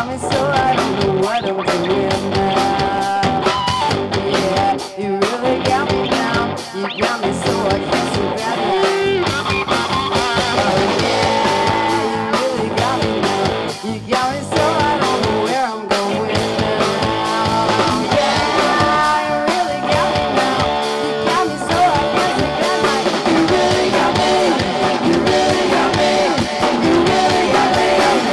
got me so I don't know what I'm doing now. Yeah, you really got me down. You got me so I can't sleep at night. Oh yeah, you really got me now. You got me so I don't know where I'm going now. Yeah, you really got me now. You got me so I can't sleep at night. You really got me. You really got me. You really got me.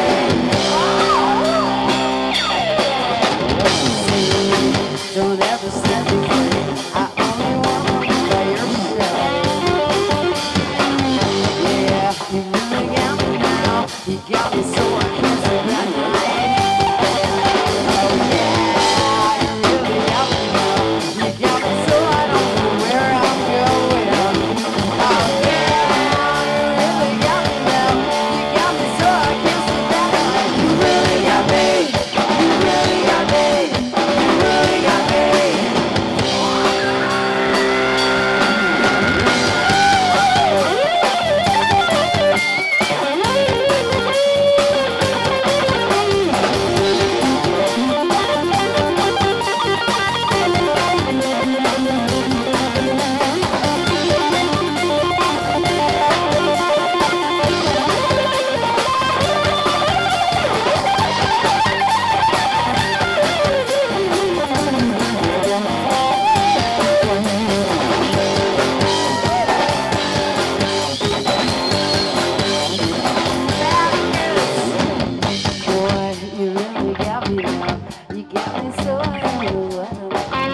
Don't ever set me free. I only want to be by your side. Yeah, you really got me now. You got me so I can't sleep at night. Oh yeah, you really got me now. You got me so I don't know where I'm going. Oh yeah, you really got me now. You got me so I can't sleep at night. You really got me. You really got me. You really got me. Boy, you really got me now. You got me so I don't know what I'm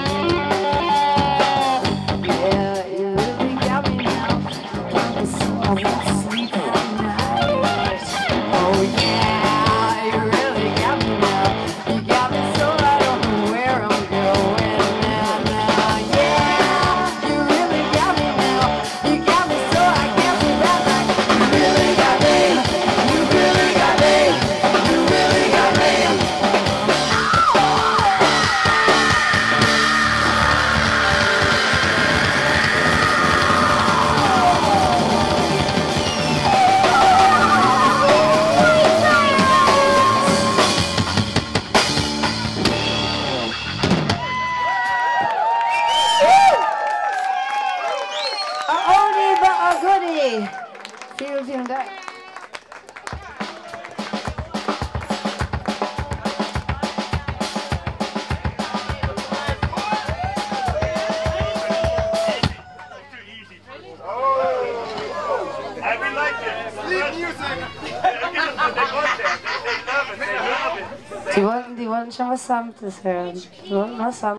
doing. Yeah, you really got me now. You got me so I won't sleep at night. Oh yeah, you really got me now. You got me so I don't know where I'm going now. Yeah, you really got me now. You got me so I can't sleep at night. You really got me. You really got me. You really got me. A oldie but a goodie. Vielen Dank. And we like it. Sleep music. They want that. They love it. They love it. Die wollten schon was Samtes hören. Die wollten was Samtes.